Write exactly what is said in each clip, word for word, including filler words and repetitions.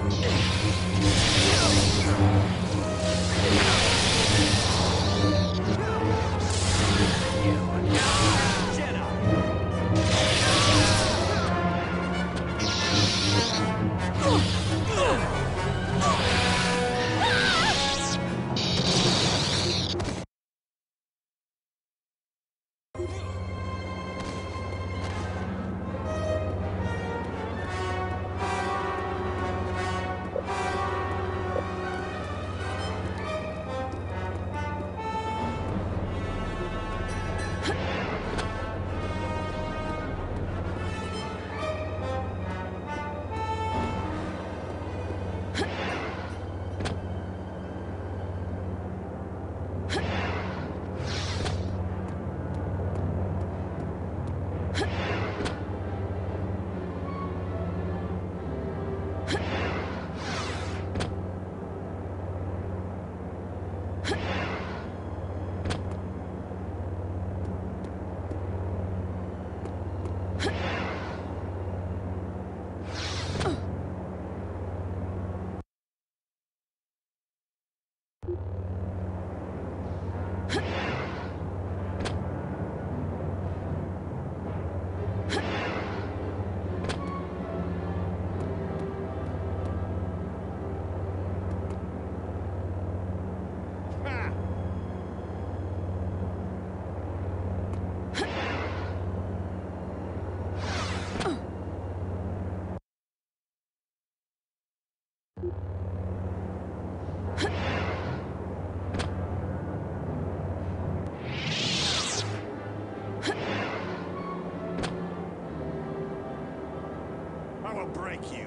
I will break you.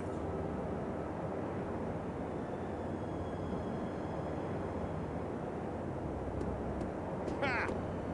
Ha!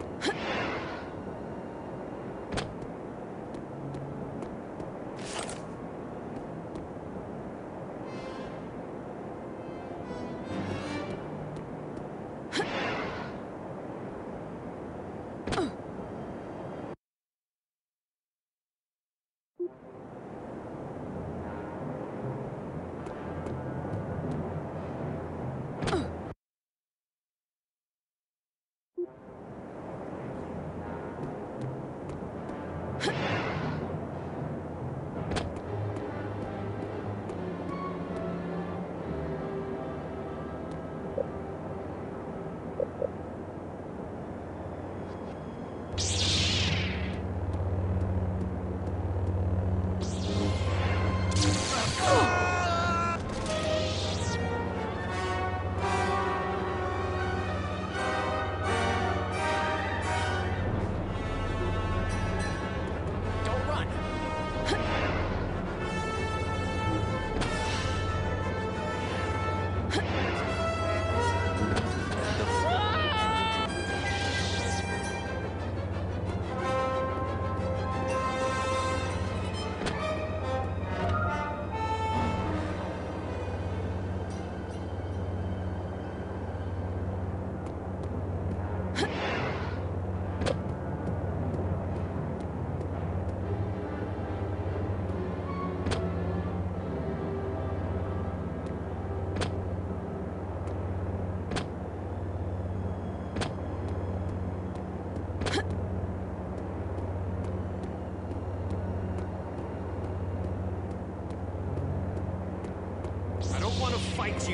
I don't want to fight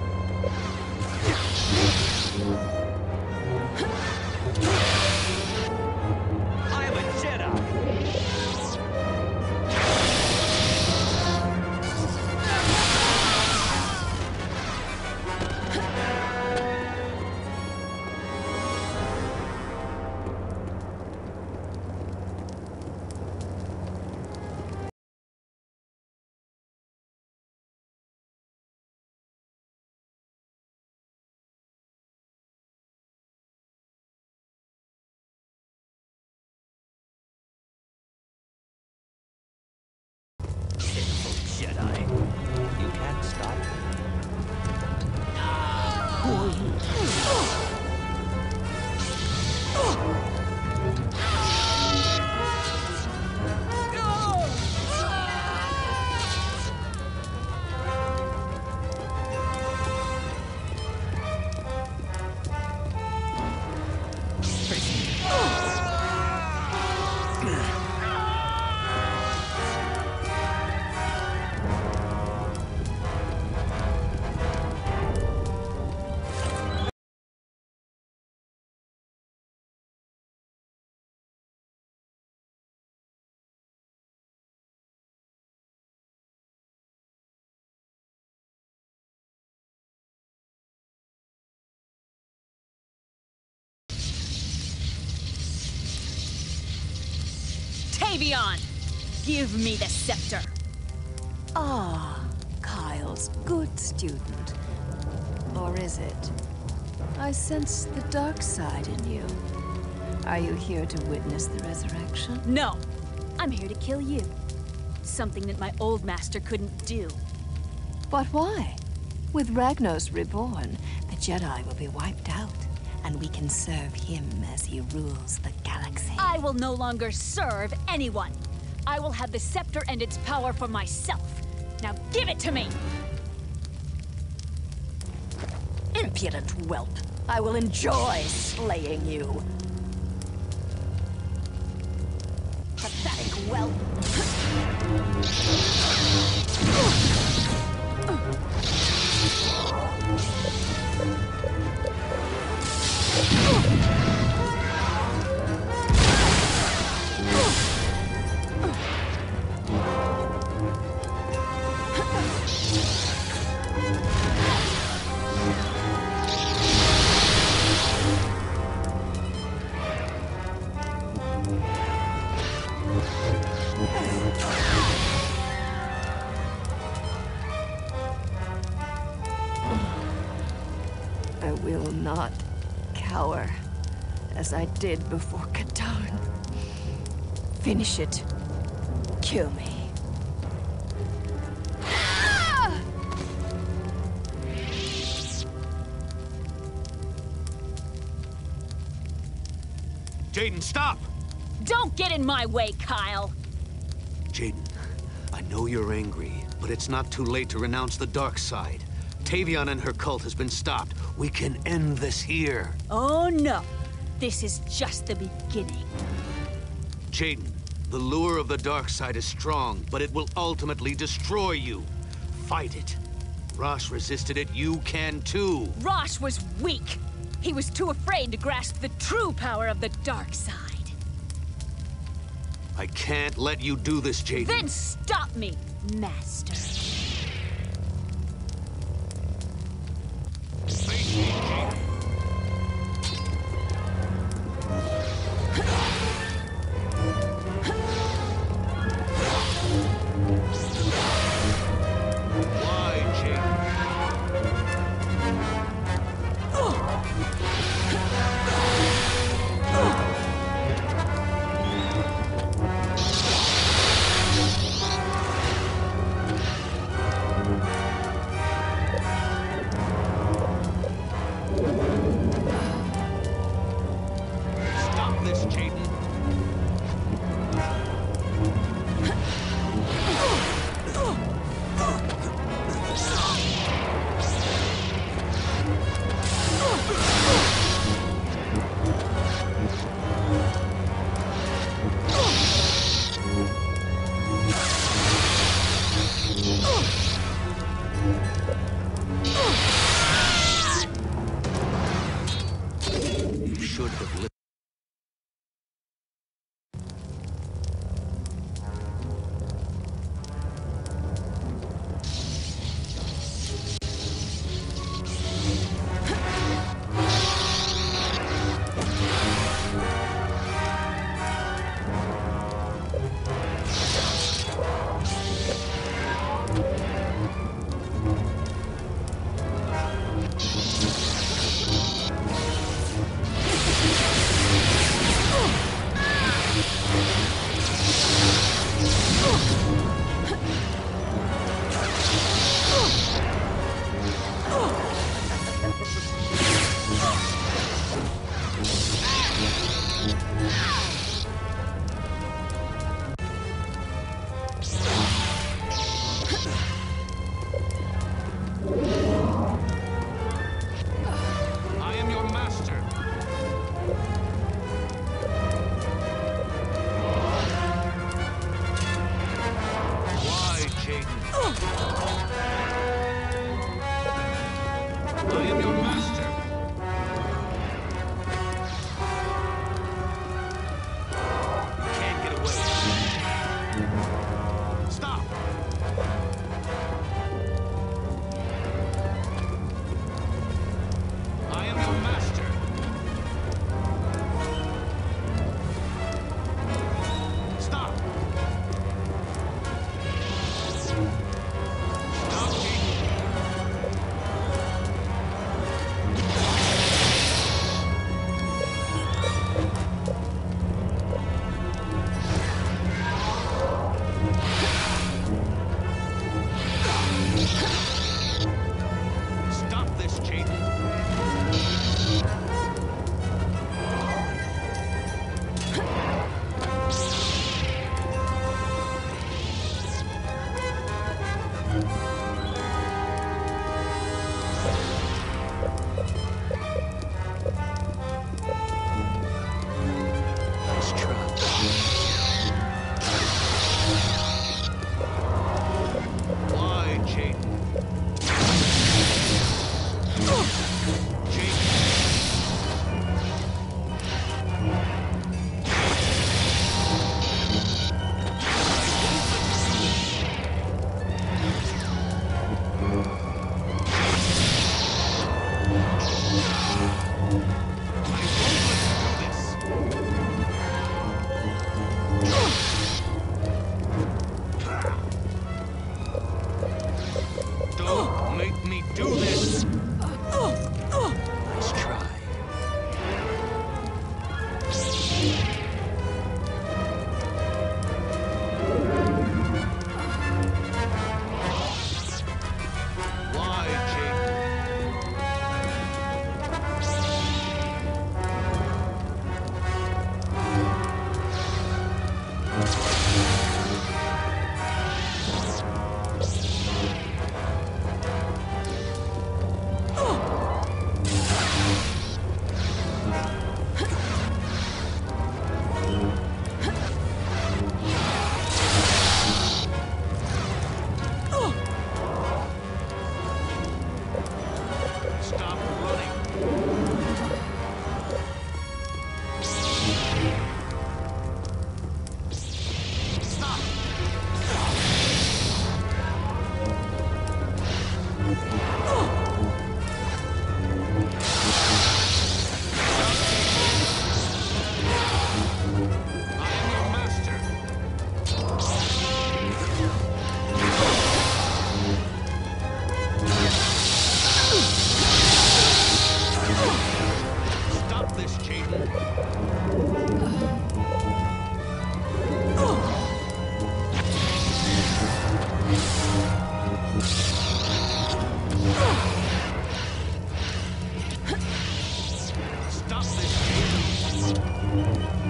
you. Tavion! Give me the scepter! Ah, Kyle's good student. Or is it? I sense the dark side in you. Are you here to witness the resurrection? No! I'm here to kill you. Something that my old master couldn't do. But why? With Ragnos reborn, the Jedi will be wiped out, and we can serve him as he rules the galaxy. I will no longer serve anyone. I will have the scepter and its power for myself. Now give it to me! Impudent whelp! I will enjoy slaying you. Pathetic whelp! I will not cower, as I did before Katarn. Finish it. Kill me. Jaden, stop! Don't get in my way, Kyle! Jaden, I know you're angry, but it's not too late to renounce the dark side. Tavion and her cult has been stopped. We can end this here. Oh no! This is just the beginning. Jaden, the lure of the dark side is strong, but it will ultimately destroy you. Fight it. Rosh resisted it, you can too. Rosh was weak. He was too afraid to grasp the true power of the dark side. I can't let you do this, Jaden. Then stop me, Master. Face me, Jaden. Why, Jaden? Stop this, Jaden. You should have listened. I am your master. Why, Jaden? I am your master. You can't get away. Stop. I am your master. Stop. do this! Let's try. Why, Jaden? Stop running. Stop. I am your master. Stop this, Jaden. Stop this, Jaden.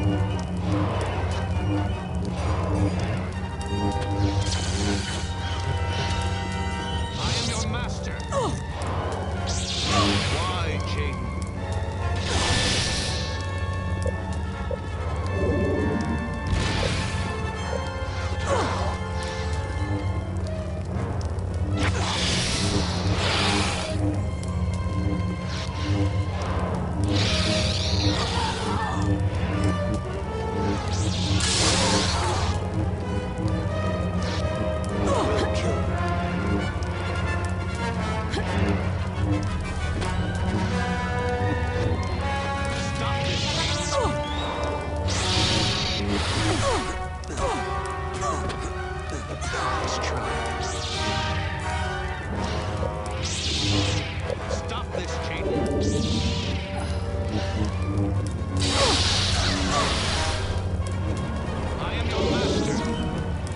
I am your master. Why, Jaden? Will kill her. Stop this, Jaden. Let's try. Stop this, Jaden. I am your master.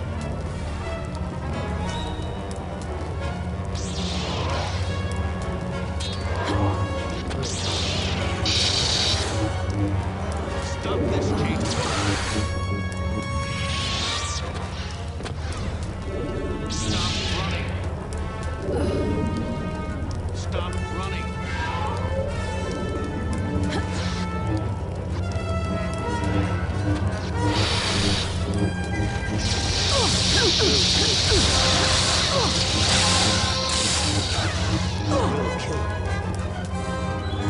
Stop this, Jaden. Stop running. Stop running. Will kill her.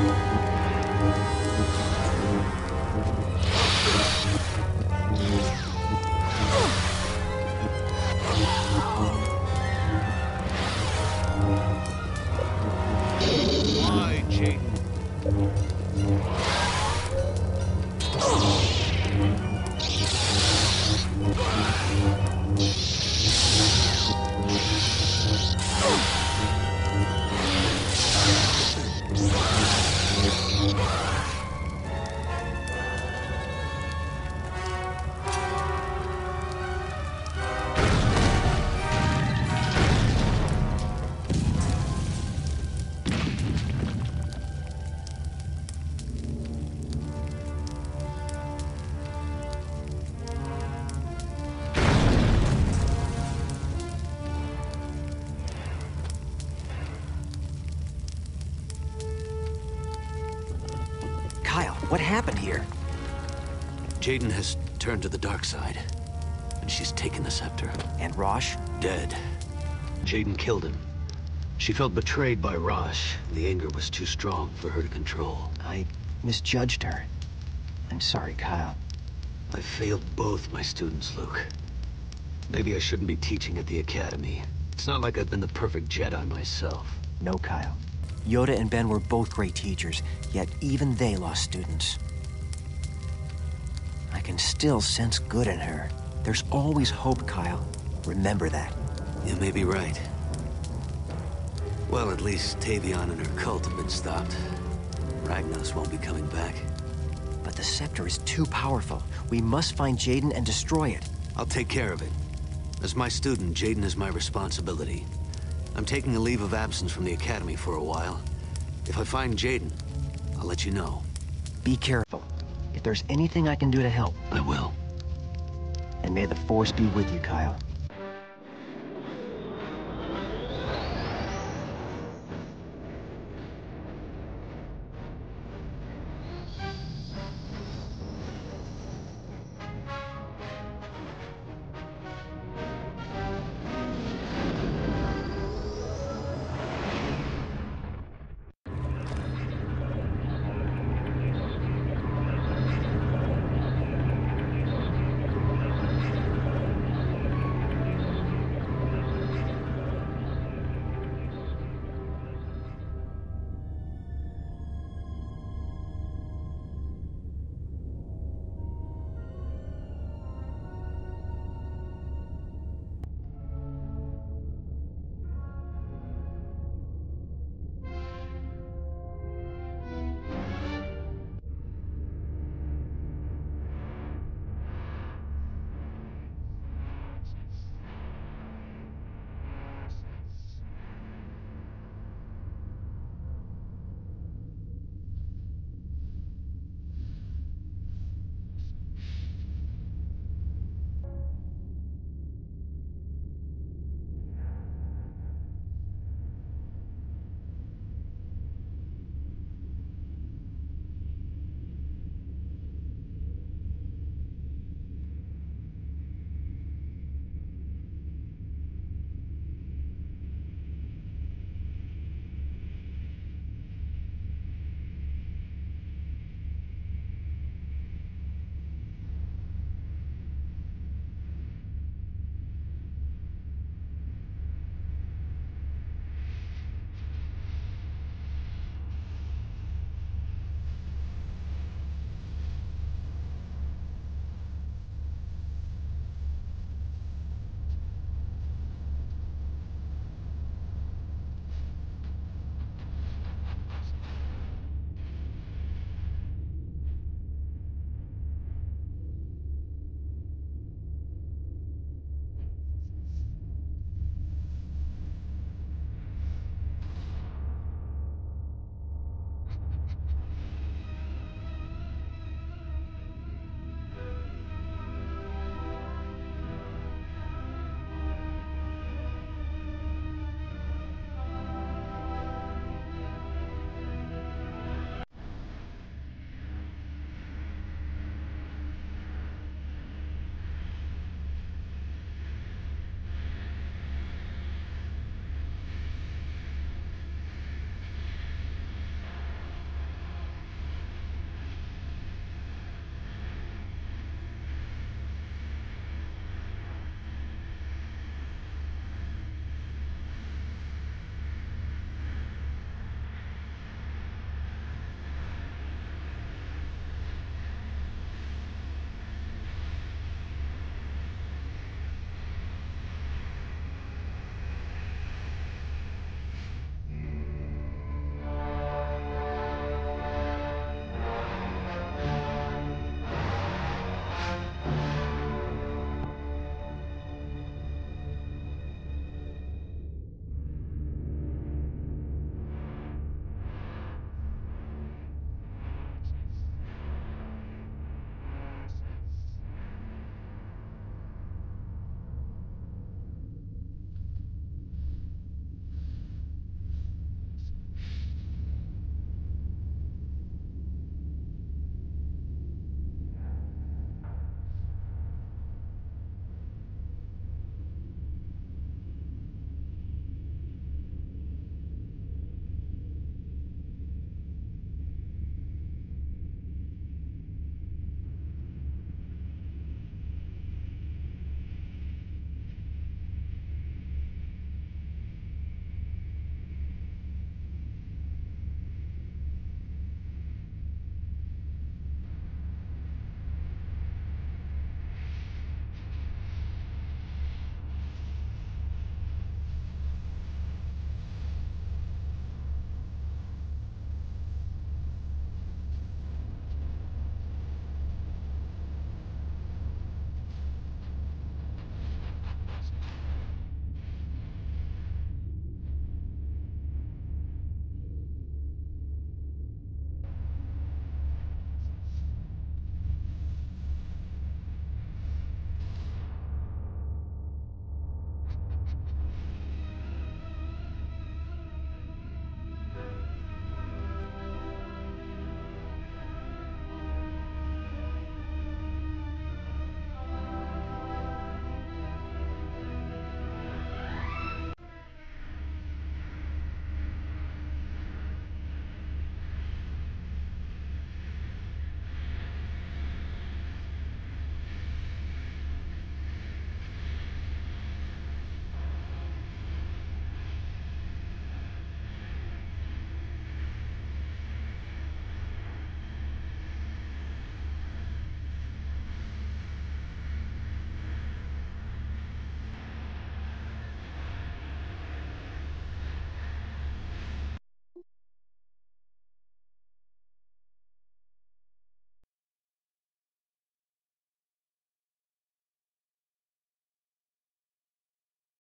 Why, Jaden? Kyle, what happened here? Jaden has turned to the dark side, and she's taken the scepter. And Rosh? Dead. Jaden killed him. She felt betrayed by Rosh. The anger was too strong for her to control. I misjudged her. I'm sorry, Kyle. I failed both my students, Luke. Maybe I shouldn't be teaching at the academy. It's not like I've been the perfect Jedi myself. No, Kyle. Yoda and Ben were both great teachers, yet even they lost students. I can still sense good in her. There's always hope, Kyle. Remember that. You may be right. Well, at least Tavion and her cult have been stopped. Ragnos won't be coming back. But the scepter is too powerful. We must find Jaden and destroy it. I'll take care of it. As my student, Jaden is my responsibility. I'm taking a leave of absence from the Academy for a while. If I find Jaden, I'll let you know. Be careful. If there's anything I can do to help, I will. and may the Force be with you, Kyle.